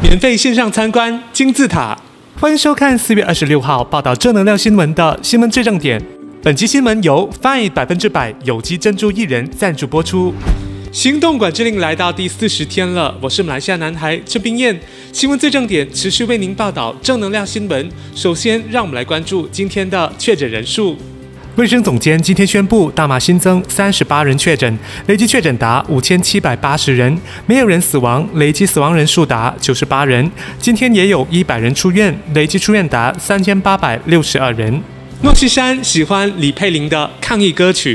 免费线上参观金字塔。欢迎收看4月26号报道正能量新闻的新闻最正点。本期新闻由 Fine 100%有机珍珠薏仁赞助播出。行动管制令来到第40天了，我是马来西亚男孩郑彬彦。新闻最正点持续为您报道正能量新闻。首先，让我们来关注今天的确诊人数。卫生总监今天宣布，大马新增38人确诊，累计确诊达5780人，没有人死亡，累计死亡人数达98人。今天也有100人出院，累计出院达3862人。诺西山喜欢李佩玲的抗议歌曲。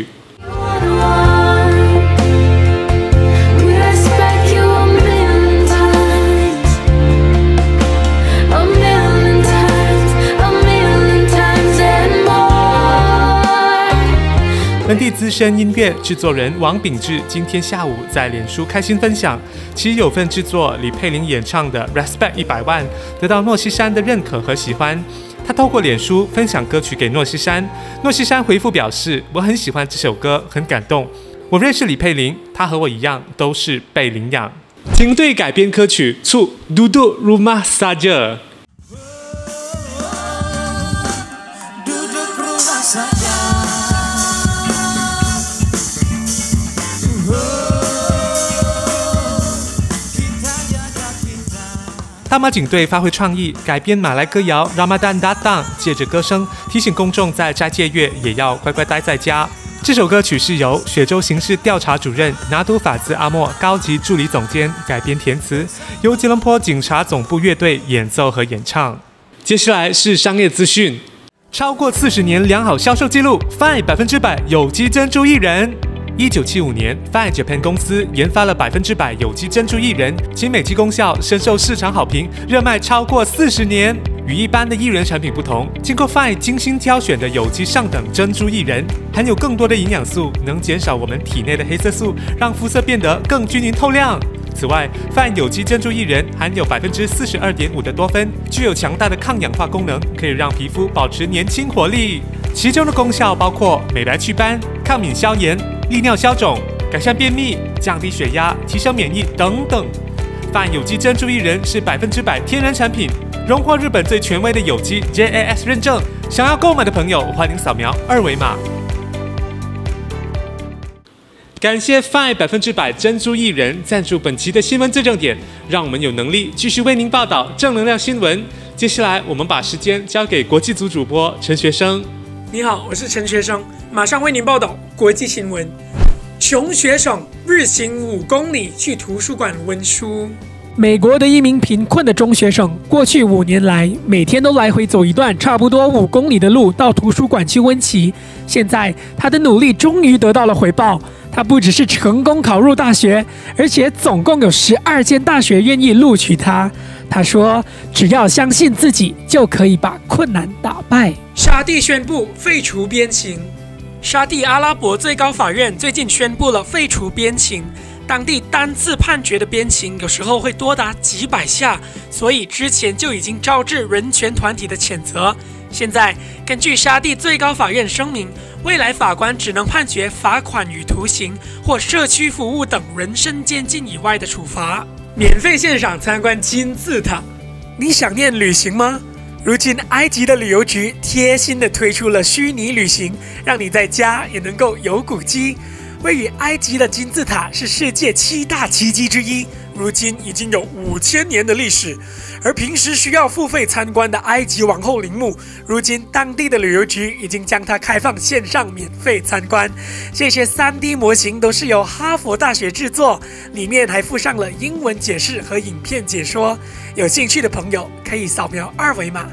本地资深音乐制作人王秉志今天下午在脸书开心分享，其有份制作李佩玲演唱的《Respect 100万》得到诺西山的认可和喜欢。他透过脸书分享歌曲给诺西山，诺西山回复表示：“我很喜欢这首歌，很感动。我认识李佩玲，她和我一样都是被领养。”警队改编歌曲《Cu Duduk Rumah Saja》。大马警队发挥创意，改编马来歌谣《Ramadan Datang》，借着歌声提醒公众在斋戒月也要乖乖待在家。这首歌曲是由雪州刑事调查主任拿督法兹阿莫高级助理总监改编填词，由吉隆坡警察总部乐队演奏和演唱。接下来是商业资讯，超过40年良好销售记录 ，Fine 100%有机珍珠薏仁。1975年 ，Fine Japan 公司研发了100%有机珍珠薏仁，其美肌功效深受市场好评，热卖超过40年。与一般的薏仁产品不同，经过 Fine 精心挑选的有机上等珍珠薏仁，含有更多的营养素，能减少我们体内的黑色素，让肤色变得更均匀透亮。此外 ，Fine 有机珍珠薏仁含有42.5%的多酚，具有强大的抗氧化功能，可以让皮肤保持年轻活力。其中的功效包括美白祛斑、抗敏消炎、利尿消肿、改善便秘、降低血压、提升免疫等等。Fine 有机珍珠薏仁是100%天然产品，荣获日本最权威的有机 JAS 认证。想要购买的朋友，欢迎扫描2维码。感谢 Fine 100%珍珠薏仁赞助本期的新闻最正点，让我们有能力继续为您报道正能量新闻。接下来，我们把时间交给国际组主播陈学生。 你好，我是陈学生，马上为您报道国际新闻。穷学生日行5公里去图书馆温书。美国的一名贫困的中学生，过去5年来，每天都来回走一段差不多5公里的路到图书馆去温习。现在，他的努力终于得到了回报。他不只是成功考入大学，而且总共有12间大学愿意录取他。他说：“只要相信自己，就可以把困难打败。”沙地宣布废除鞭刑。沙地阿拉伯最高法院最近宣布了废除鞭刑。当地单次判决的鞭刑有时候会多达几百下，所以之前就已经招致人权团体的谴责。现在根据沙地最高法院声明，未来法官只能判决罚款与徒刑或社区服务等人身监禁以外的处罚。免费现场参观金字塔，你想念旅行吗？如今埃及的旅游局贴心地推出了虚拟旅行，让你在家也能够有古迹。位于埃及的金字塔是世界7大奇迹之一，如今已经有5000年的历史。而平时需要付费参观的埃及王后陵墓，如今当地的旅游局已经将它开放线上免费参观。这些3D 模型都是由哈佛大学制作，里面还附上了英文解释和影片解说。有兴趣的朋友可以扫描2维码。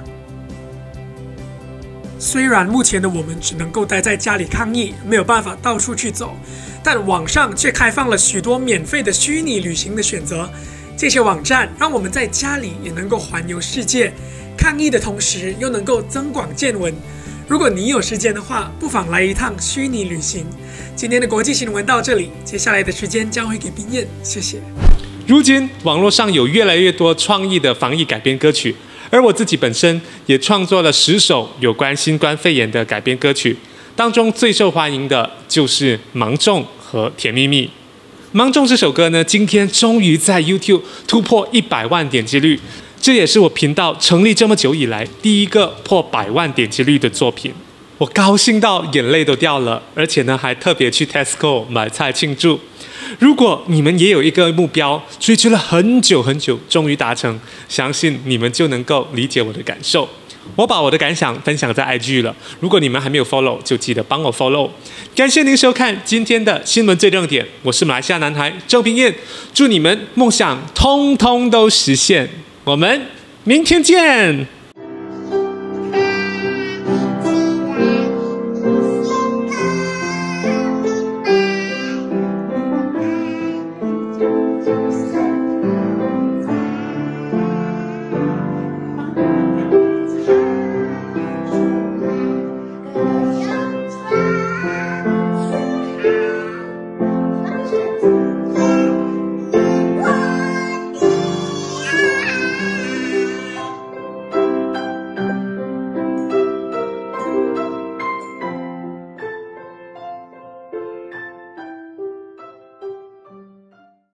虽然目前的我们只能够待在家里抗疫，没有办法到处去走，但网上却开放了许多免费的虚拟旅行的选择。这些网站让我们在家里也能够环游世界，抗疫的同时又能够增广见闻。如果你有时间的话，不妨来一趟虚拟旅行。今天的国际新闻到这里，接下来的时间交回给彬彦，谢谢。 如今网络上有越来越多创意的防疫改编歌曲，而我自己本身也创作了10首有关新冠肺炎的改编歌曲，当中最受欢迎的就是《芒种》和《甜蜜蜜》。 芒种这首歌呢，今天终于在 YouTube 突破100万点击率，这也是我频道成立这么久以来第一个破100万点击率的作品。我高兴到眼泪都掉了，而且呢还特别去 Tesco 买菜庆祝。如果你们也有一个目标，追了很久很久，终于达成，相信你们就能够理解我的感受。我把我的感想分享在 IG 了，如果你们还没有 follow， 就记得帮我 follow。感谢您收看今天的新闻最正点，我是马来西亚男孩郑平燕，祝你们梦想通通都实现，我们明天见。